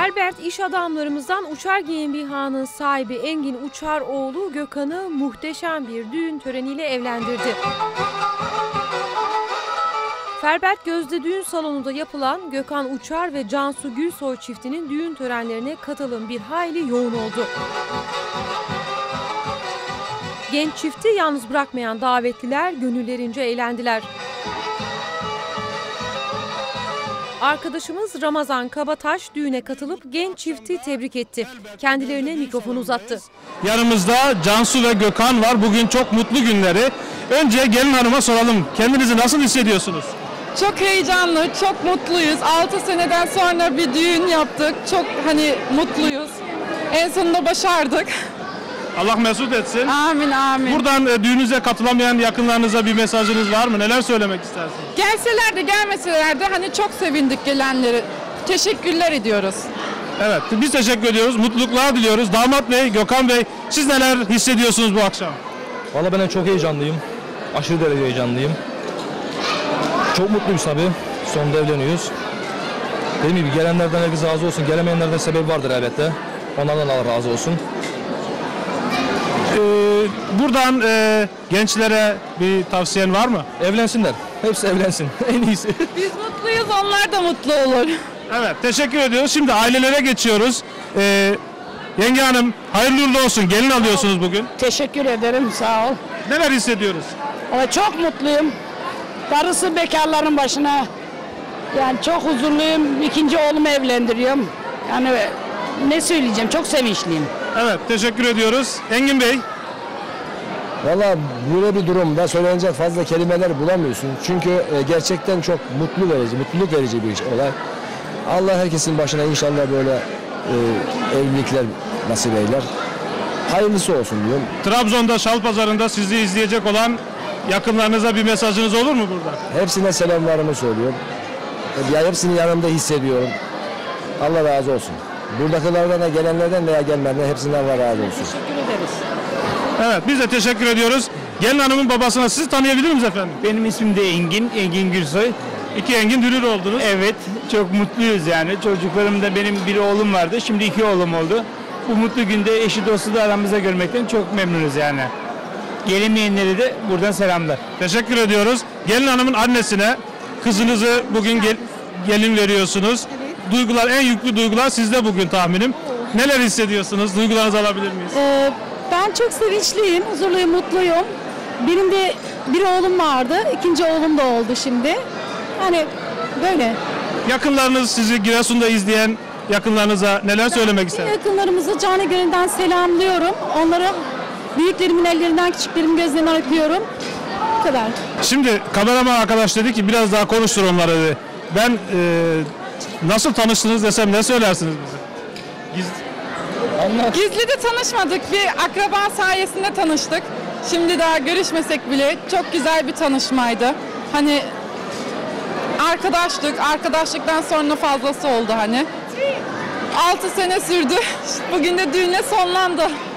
Herbert iş adamlarımızdan Uçar GmbH'nın sahibi Engin Uçaroğlu Gökhan'ı muhteşem bir düğün töreniyle evlendirdi. Herbert Gözde düğün salonunda yapılan Gökhan Uçar ve Cansu Gülsoy çiftinin düğün törenlerine katılım bir hayli yoğun oldu. Genç çifti yalnız bırakmayan davetliler gönüllerince eğlendiler. Arkadaşımız Ramazan Kabataş düğüne katılıp genç çifti tebrik etti. Kendilerine mikrofon uzattı. Yanımızda Cansu ve Gökhan var. Bugün çok mutlu günleri. Önce gelin hanıma soralım. Kendinizi nasıl hissediyorsunuz? Çok heyecanlı, çok mutluyuz. 6 seneden sonra bir düğün yaptık. Çok mutluyuz. En sonunda başardık. Allah mesut etsin. Amin amin. Buradan düğünüze katılamayan yakınlarınıza bir mesajınız var mı? Neler söylemek istersiniz? Gelseler de gelmeseler de çok sevindik gelenleri. Teşekkürler ediyoruz. Evet, biz teşekkür ediyoruz. Mutluluklar diliyoruz. Damat Bey, Gökhan Bey, siz neler hissediyorsunuz bu akşam? Vallahi ben çok heyecanlıyım. Aşırı derece heyecanlıyım. Çok mutluyuz tabii. Sonunda evleniyoruz. Dediğim gibi gelenlerden herkese razı olsun. Gelemeyenlerden sebebi vardır elbette. Onlardan Allah razı olsun. Buradan gençlere bir tavsiyen var mı? Evlensinler. Hepsi evlensin. En iyisi. Biz mutluyuz, onlar da mutlu olur. Evet, teşekkür ediyoruz. Şimdi ailelere geçiyoruz. Yenge Hanım, hayırlı uğurlu olsun. Gelin alıyorsunuz bugün. Teşekkür ederim, sağ ol. Neler hissediyoruz? Çok mutluyum. Darısı bekarların başına. Yani çok huzurluyum. İkinci oğlumu evlendiriyorum. Yani ne söyleyeceğim, çok sevinçliyim. Evet, teşekkür ediyoruz. Engin Bey. Valla böyle bir durumda söylenecek fazla kelimeler bulamıyorsun. Çünkü gerçekten çok mutluluk verici bir olay. Allah herkesin başına inşallah böyle evlilikler nasip eyler. Hayırlısı olsun diyorum. Trabzon'da Şalpazarı'nda sizi izleyecek olan yakınlarınıza bir mesajınız olur mu burada? Hepsine selamlarımı söylüyorum. Hepsini yanımda hissediyorum. Allah razı olsun. Buradakilerden de gelenlerden veya gelmeyenlerden hepsinden Allah razı olsun. Teşekkür ederiz. Evet, biz de teşekkür ediyoruz. Gelin hanımın babasına sizi tanıyabilir miyiz efendim? Benim ismim de Engin Gülsoy. İki Engin dünür oldunuz. Evet, çok mutluyuz yani. Çocuklarımda benim bir oğlum vardı, şimdi 2 oğlum oldu. Bu mutlu günde eşi dostu da aramızda görmekten çok memnunuz yani. Gelemeyenlere de buradan selamlar. Teşekkür ediyoruz. Gelin hanımın annesine kızınızı bugün gelin veriyorsunuz. Evet. Duygular, en yüklü duygular sizde bugün tahminim. Neler hissediyorsunuz? Duygularınızı alabilir miyiz? Ben çok sevinçliyim, huzurluyum, mutluyum. Benim de bir oğlum vardı, ikinci oğlum da oldu şimdi. Böyle. Yakınlarınız sizi Giresun'da izleyen yakınlarınıza neler söylemek ister? Yakınlarımızı canı gönülden selamlıyorum. Onları büyüklerimin ellerinden, küçüklerimin gözlerinden öpüyorum. Bu kadar. Şimdi kameraman arkadaş dedi ki biraz daha konuştur onları dedi. Ben nasıl tanıştınız desem ne söylersiniz bize? Gizli de tanışmadık. Bir akraba sayesinde tanıştık. Şimdi daha görüşmesek bile çok güzel bir tanışmaydı. Arkadaşlıktan sonra fazlası oldu 6 sene sürdü. Bugün de düğünle sonlandı.